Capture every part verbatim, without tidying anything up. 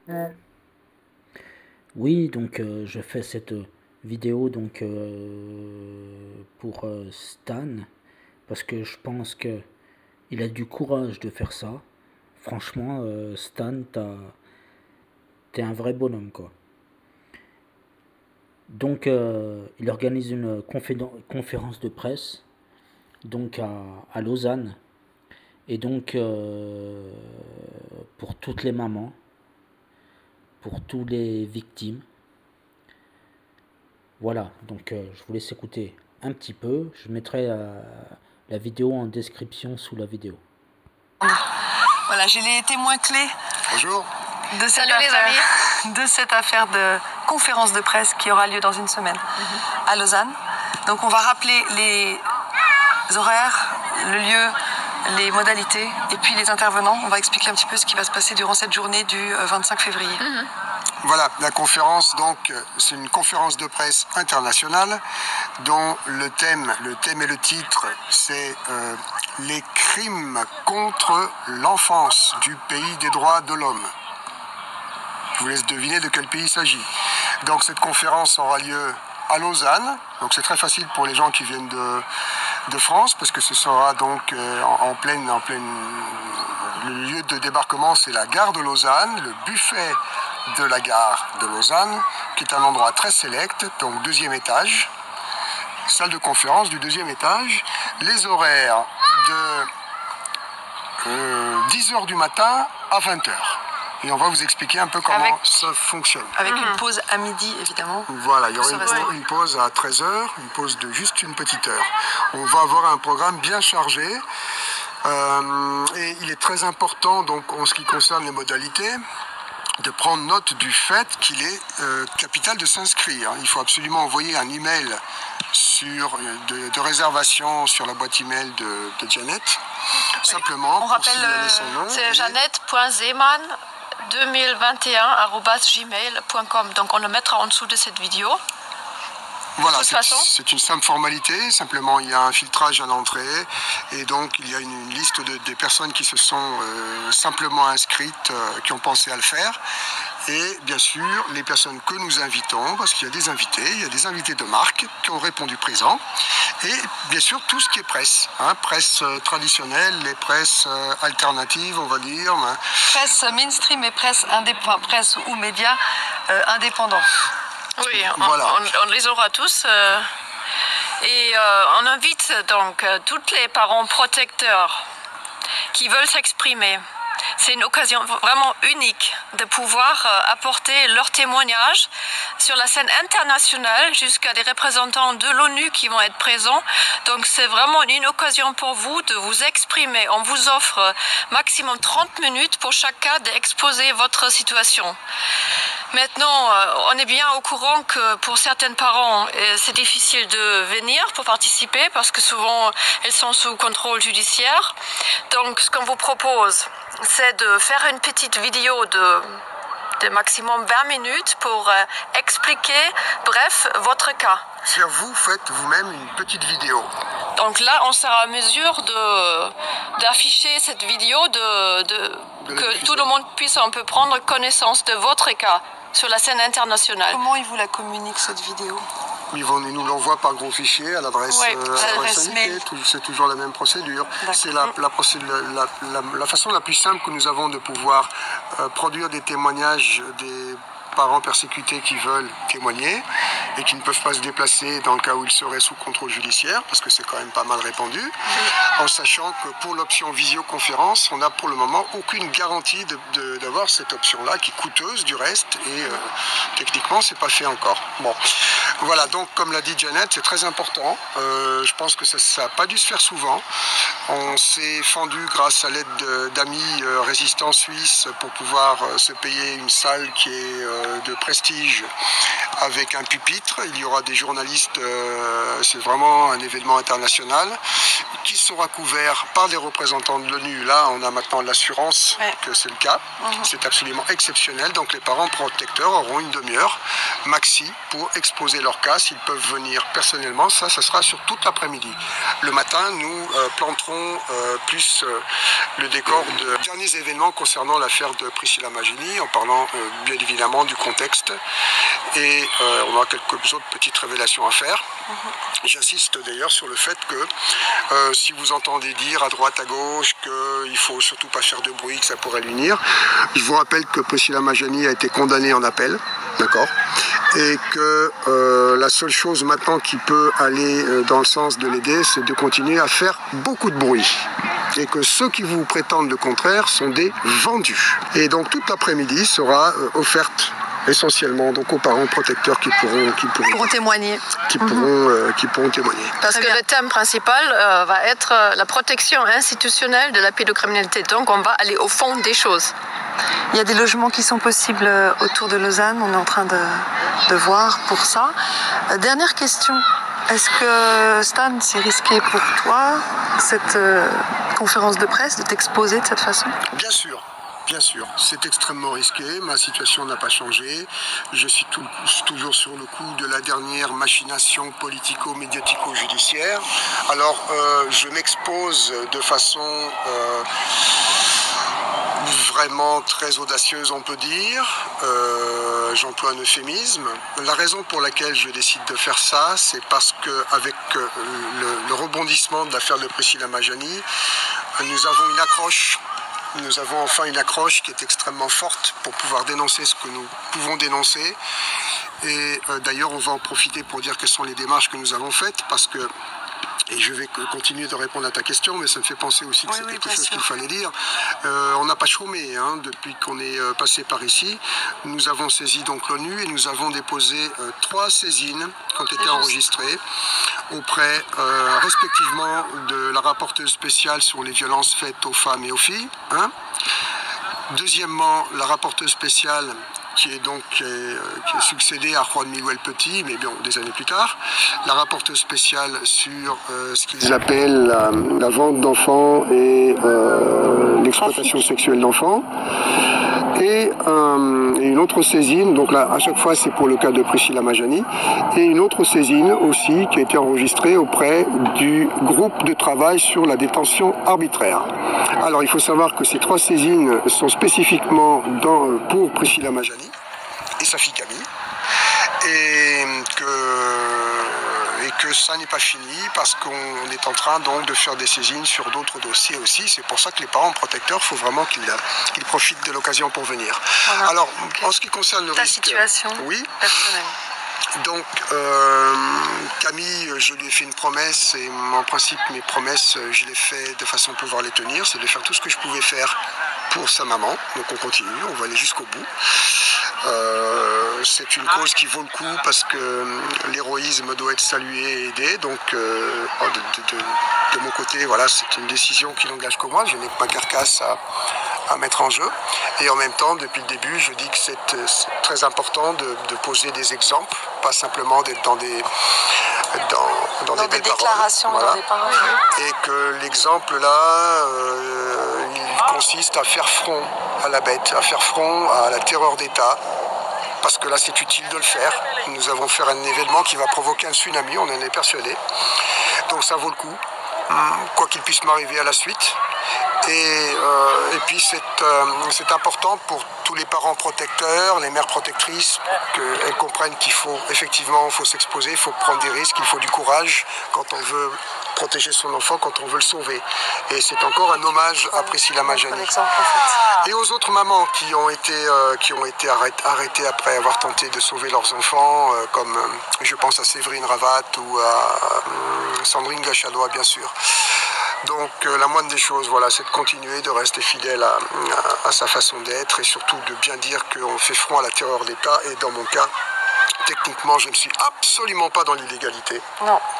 Oui, donc euh, je fais cette vidéo donc euh, pour euh, Stan parce que je pense que il a du courage de faire ça. Franchement, euh, Stan, t'as, t'es un vrai bonhomme quoi. Donc euh, il organise une confé- conférence de presse donc à, à Lausanne et donc euh, pour toutes les mamans, pour tous les victimes. Voilà, donc euh, je vous laisse écouter un petit peu. Je mettrai euh, la vidéo en description sous la vidéo. Voilà, j'ai les témoins clés. Bonjour. De cette Salut affaire, les amis. De cette affaire de conférence de presse qui aura lieu dans une semaine mm-hmm. à Lausanne. Donc on va rappeler les horaires, le lieu, les modalités et puis les intervenants. On va expliquer un petit peu ce qui va se passer durant cette journée du vingt-cinq février. Mm-hmm. Voilà, la conférence, donc, c'est une conférence de presse internationale dont le thème, le thème et le titre, c'est euh, les crimes contre l'enfance du pays des droits de l'homme. Je vous laisse deviner de quel pays il s'agit. Donc cette conférence aura lieu à Lausanne, donc c'est très facile pour les gens qui viennent de, de France, parce que ce sera donc euh, en, en pleine, en pleine, le lieu de débarquement, c'est la gare de Lausanne, le buffet de la gare de Lausanne, qui est un endroit très sélect, donc deuxième étage, salle de conférence du deuxième étage, les horaires de euh, dix heures du matin à vingt heures. Et on va vous expliquer un peu comment avec, ça fonctionne. Avec mmh. une pause à midi, évidemment. Voilà, il y aura une, une pause à treize heures, une pause de juste une petite heure. On va avoir un programme bien chargé. Euh, et il est très important, donc, en ce qui concerne les modalités, de prendre note du fait qu'il est euh, capital de s'inscrire. Il faut absolument envoyer un email sur, de, de réservation sur la boîte email de, de Janet. Oui. Simplement, on rappelle, c'est jeannette point zeeman deux mille vingt et un arobase gmail point com. Donc on le mettra en dessous de cette vidéo. Voilà, c'est une simple formalité, simplement il y a un filtrage à l'entrée et donc il y a une, une liste de, des personnes qui se sont euh, simplement inscrites, euh, qui ont pensé à le faire. Et bien sûr, les personnes que nous invitons, parce qu'il y a des invités, il y a des invités de marque qui ont répondu présent. Et bien sûr, tout ce qui est presse, hein, presse euh, traditionnelle, les presses euh, alternatives, on va dire. Hein. Presse mainstream et presse, indép- presse ou médias euh, indépendants. Oui, on, voilà. on, on les aura tous. Euh, et euh, on invite donc euh, tous les parents protecteurs qui veulent s'exprimer. C'est une occasion vraiment unique de pouvoir euh, apporter leur témoignage sur la scène internationale jusqu'à des représentants de l'ONU qui vont être présents. Donc c'est vraiment une occasion pour vous de vous exprimer. On vous offre maximum trente minutes pour chaque cas d'exposer votre situation. Maintenant, on est bien au courant que pour certains parents, c'est difficile de venir pour participer parce que souvent, elles sont sous contrôle judiciaire. Donc, ce qu'on vous propose, c'est de faire une petite vidéo de, de maximum vingt minutes pour expliquer, bref, votre cas. C'est-à-dire, vous faites vous-même une petite vidéo. Donc là, on sera en mesure de, d'afficher cette vidéo, de, de, de que tout le monde puisse un peu prendre connaissance de votre cas sur la scène internationale. Comment ils vous la communiquent, cette vidéo? Ils, vont, ils nous l'envoient par gros fichier à l'adresse ouais, euh, mail. C'est toujours la même procédure. C'est la, la, la, la, la façon la plus simple que nous avons de pouvoir euh, produire des témoignages des parents persécutés qui veulent témoigner et qui ne peuvent pas se déplacer dans le cas où ils seraient sous contrôle judiciaire, parce que c'est quand même pas mal répandu, en sachant que pour l'option visioconférence, on n'a pour le moment aucune garantie d'avoir de, de, cette option-là, qui est coûteuse du reste, et euh, techniquement, c'est pas fait encore. Bon, voilà, donc comme l'a dit Janet, c'est très important. Euh, je pense que ça n'a pas dû se faire souvent. On s'est fendu grâce à l'aide d'amis euh, résistants suisses pour pouvoir euh, se payer une salle qui est euh, euh, de prestige avec un pupitre. Il y aura des journalistes, euh, c'est vraiment un événement international qui sera couvert par des représentants de l'ONU. Là, on a maintenant l'assurance ouais. que c'est le cas. Mmh. C'est absolument exceptionnel. Donc les parents protecteurs auront une demi-heure maxi pour exposer leur cas. S'ils peuvent venir personnellement, ça, ça sera sur toute l'après-midi. Le matin, nous euh, planterons euh, plus euh, le décor de derniers événements concernant l'affaire de Priscilla Magini, en parlant euh, bien évidemment du contexte. Et euh, on aura quelques autres petites révélations à faire. Mmh. J'insiste d'ailleurs sur le fait que euh, si vous entendez dire à droite, à gauche qu'il ne faut surtout pas faire de bruit, que ça pourrait lui nuire, je vous rappelle que Priscilla Magini a été condamnée en appel, d'accord, et que euh, la seule chose maintenant qui peut aller euh, dans le sens de l'aider, c'est de continuer à faire beaucoup de bruit. Et que ceux qui vous prétendent le contraire sont des vendus. Et donc toute l'après-midi sera euh, offerte essentiellement donc aux parents protecteurs qui pourront qui pourront, pourront témoigner qui pourront mmh. euh, qui pourront témoigner. Parce que le thème principal euh, va être euh, la protection institutionnelle de la pédocriminalité. Donc on va aller au fond des choses. Il y a des logements qui sont possibles autour de Lausanne, on est en train de, de voir pour ça. Euh, dernière question, est-ce que Stan, c'est risqué pour toi cette euh, conférence de presse de t'exposer de cette façon? Bien sûr. Bien sûr, c'est extrêmement risqué, ma situation n'a pas changé, je suis tout, toujours sur le coup de la dernière machination politico-médiatico-judiciaire. Alors euh, je m'expose de façon euh, vraiment très audacieuse, on peut dire, euh, j'emploie un euphémisme. La raison pour laquelle je décide de faire ça, c'est parce qu'avec le, le rebondissement de l'affaire de Priscilla Magini, nous avons une accroche. Nous avons enfin une accroche qui est extrêmement forte pour pouvoir dénoncer ce que nous pouvons dénoncer. Et euh, d'ailleurs, on va en profiter pour dire quelles sont les démarches que nous avons faites, parce que, et je vais continuer de répondre à ta question, mais ça me fait penser aussi que oui, c'est oui, quelque chose qu'il fallait dire. Euh, on n'a pas chômé hein, depuis qu'on est euh, passé par ici. Nous avons saisi donc l'ONU et nous avons déposé euh, trois saisines qui ont été enregistrées auprès euh, respectivement de la rapporteuse spéciale sur les violences faites aux femmes et aux filles. Hein. Deuxièmement, la rapporteuse spéciale qui est donc qui est, qui est succédée à Juan Miguel Petit, mais bien des années plus tard, la rapporteuse spéciale sur euh, ce qu'ils appellent la, la vente d'enfants et euh, l'exploitation sexuelle d'enfants. Et, euh, et une autre saisine, donc là à chaque fois c'est pour le cas de Priscilla Magini, et une autre saisine aussi qui a été enregistrée auprès du groupe de travail sur la détention arbitraire. Alors il faut savoir que ces trois saisines sont spécifiquement dans, pour Priscilla Magini et sa fille Camille, et que, et que ça n'est pas fini parce qu'on est en train donc de faire des saisines sur d'autres dossiers aussi. C'est pour ça que les parents protecteurs, il faut vraiment qu'ils qu'ils profitent de l'occasion pour venir. Voilà. Alors, en ce qui concerne le Ta risque... situation oui, personnelle. Donc, euh, Camille, je lui ai fait une promesse et en principe, mes promesses, je les fais de façon à pouvoir les tenir. C'est de faire tout ce que je pouvais faire pour sa maman. Donc, on continue, on va aller jusqu'au bout. Euh, c'est une cause qui vaut le coup parce que l'héroïsme doit être salué et aidé. Donc, euh, de, de, de, de mon côté, voilà, c'est une décision qui n'engage que moi. Je n'ai pas carcasse à, à mettre en jeu. Et en même temps, depuis le début, je dis que c'est très important de, de poser des exemples, pas simplement d'être dans des dans, dans, dans des, des déclarations, paroles, voilà. Dans des paroles. Et que l'exemple là, euh, il consiste à faire front à la bête, à faire front à la terreur d'État. Parce que là, c'est utile de le faire. Nous avons fait un événement qui va provoquer un tsunami, on en est persuadé. Donc ça vaut le coup, quoi qu'il puisse m'arriver à la suite. Et, euh, et puis c'est euh, c'est important pour tous les parents protecteurs, les mères protectrices, qu'elles comprennent qu'il faut effectivement faut s'exposer, il faut prendre des risques, il faut du courage quand on veut protéger son enfant, quand on veut le sauver. Et c'est encore un hommage à Priscilla Magini. Et aux autres mamans qui ont été, euh, qui ont été arrêtées après avoir tenté de sauver leurs enfants, euh, comme euh, je pense à Séverine Ravat ou à euh, Sandrine Gachadois, bien sûr. Donc euh, la moindre des choses, voilà, c'est de continuer, de rester fidèle à, à, à sa façon d'être et surtout de bien dire qu'on fait front à la terreur d'État. Et dans mon cas, techniquement, je ne suis absolument pas dans l'illégalité. Non.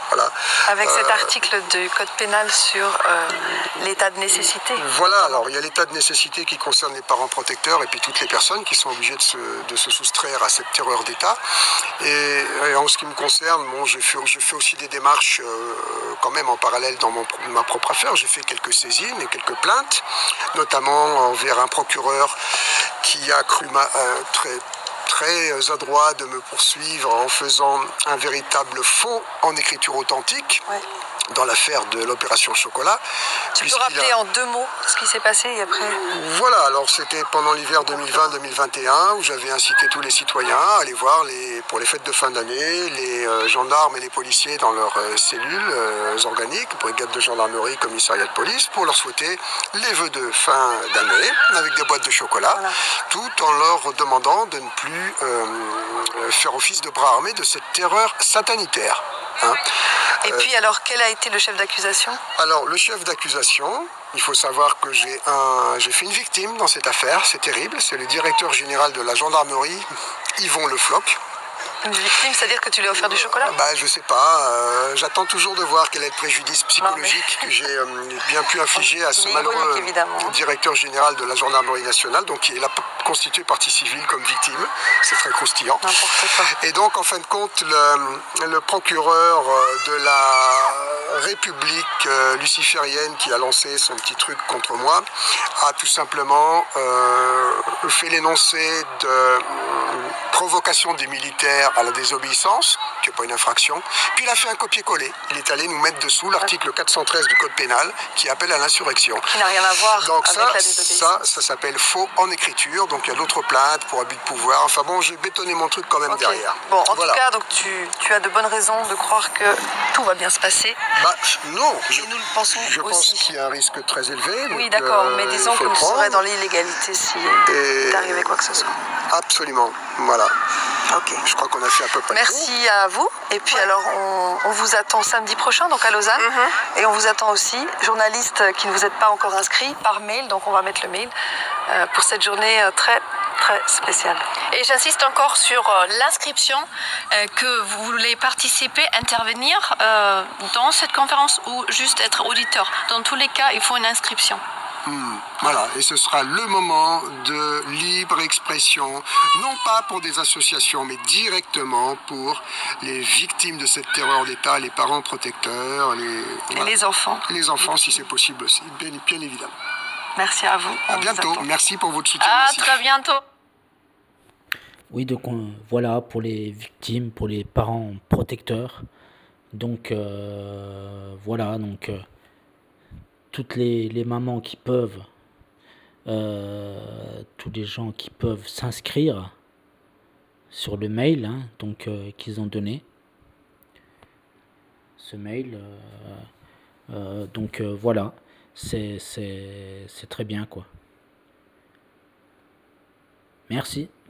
Voilà. Avec cet euh, article du code pénal sur euh, l'état de nécessité. Voilà, alors il y a l'état de nécessité qui concerne les parents protecteurs et puis toutes les personnes qui sont obligées de se, de se soustraire à cette terreur d'État. Et, et en ce qui me concerne, bon, je fais, je fais aussi des démarches euh, quand même en parallèle dans mon, ma propre affaire. J'ai fait quelques saisines et quelques plaintes, notamment envers un procureur qui a cru ma, euh, très très adroit de me poursuivre en faisant un véritable faux en écriture authentique. Ouais. Dans l'affaire de l'opération Chocolat. Tu peux rappeler a... en deux mots ce qui s'est passé et après... Voilà, alors c'était pendant l'hiver deux mille vingt deux mille vingt et un où j'avais incité tous les citoyens à aller voir les, pour les fêtes de fin d'année les euh, gendarmes et les policiers dans leurs euh, cellules euh, organiques, brigade de gendarmerie, commissariat de police, pour leur souhaiter les vœux de fin d'année avec des boîtes de chocolat, voilà. Tout en leur demandant de ne plus euh, faire office de bras armés de cette terreur satanitaire. Hein. Et euh, puis alors, quel a été le chef d'accusation? Alors, le chef d'accusation, il faut savoir que j'ai un, j'ai fait une victime dans cette affaire, c'est terrible, c'est le directeur général de la gendarmerie, Yvon Le Floch. Une victime, c'est-à-dire que tu lui as offert du chocolat? Bah, je sais pas, euh, j'attends toujours de voir quel est le préjudice psychologique non, mais... que j'ai euh, bien pu infliger à ce malheureux directeur général de la gendarmerie nationale, donc qui est là constitué partie civile comme victime, c'est très croustillant. Et donc en fin de compte, le, le procureur de la République euh, luciférienne qui a lancé son petit truc contre moi a tout simplement euh, fait l'énoncé de euh, provocation des militaires à la désobéissance, qui n'est pas une infraction, puis il a fait un copier-coller. Il est allé nous mettre dessous l'article quatre cent treize du Code pénal qui appelle à l'insurrection. Qui n'a rien à voir donc avec ça, la désobéissance. Ça, ça s'appelle faux en écriture, donc il y a d'autres plaintes pour abus de pouvoir. Enfin bon, j'ai bétonné mon truc quand même okay. derrière. Bon, en voilà. tout cas, donc tu, tu as de bonnes raisons de croire que tout va bien se passer. Bah, non, je, nous le pensons je aussi. pense qu'il y a un risque très élevé. Oui, d'accord, euh, mais disons qu'on serait dans l'illégalité si Et... t'arrivait quoi que ce soit. Absolument, voilà. Ok. Je crois qu'on a fait à peu près. Merci tout. à vous. Et puis ouais. alors, on, on vous attend samedi prochain, donc à Lausanne. Mm-hmm. Et on vous attend aussi, journalistes qui ne vous êtes pas encore inscrits, par mail. Donc on va mettre le mail euh, pour cette journée euh, très très spéciale. Et j'insiste encore sur euh, l'inscription, euh, que vous voulez participer, intervenir euh, dans cette conférence ou juste être auditeur. Dans tous les cas, il faut une inscription. Mmh, voilà, et ce sera le moment de libre expression, non pas pour des associations, mais directement pour les victimes de cette terreur d'État, les parents protecteurs, les, voilà. les enfants. Les enfants, si c'est possible aussi, bien, bien évidemment. Merci à vous. À bientôt. Merci pour votre soutien. À massif. très bientôt. Oui, donc on, voilà, pour les victimes, pour les parents protecteurs. Donc euh, voilà, donc... Euh, toutes les, les mamans qui peuvent, euh, tous les gens qui peuvent s'inscrire sur le mail hein, donc euh, qu'ils ont donné. Ce mail, euh, euh, donc euh, voilà, c'est c'est c'est très bien quoi. Merci.